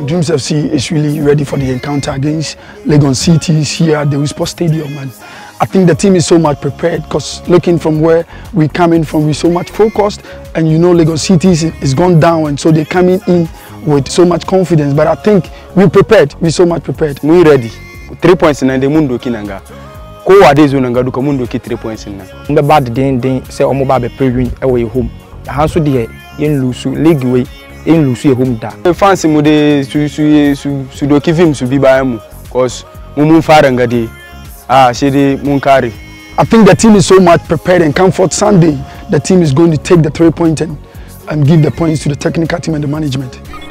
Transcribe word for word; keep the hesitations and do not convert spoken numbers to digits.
Dreams F C is really ready for the encounter against Legon Cities here at the Wispo Stadium, and I think the team is so much prepared because looking from where we're coming from, we're so much focused, and you know Legon Cities is gone down, and so they're coming in with so much confidence. But I think we're prepared. We're so much prepared. We're ready. Three points in the mundo kinanga. Ko wade zo nanga duka mundo ki three points in na. Mbe bad den den say omo ba be pre-win away home. Hanso de yen lose league way in lose your home da. Fans mu de su su su su do kivim su bi ba mu cause mu mun fara ngade ah she de mun kare. I think the team is so much prepared, and Comfort Sunday the team is going to take the three point and, and give the points to the technical team and the management.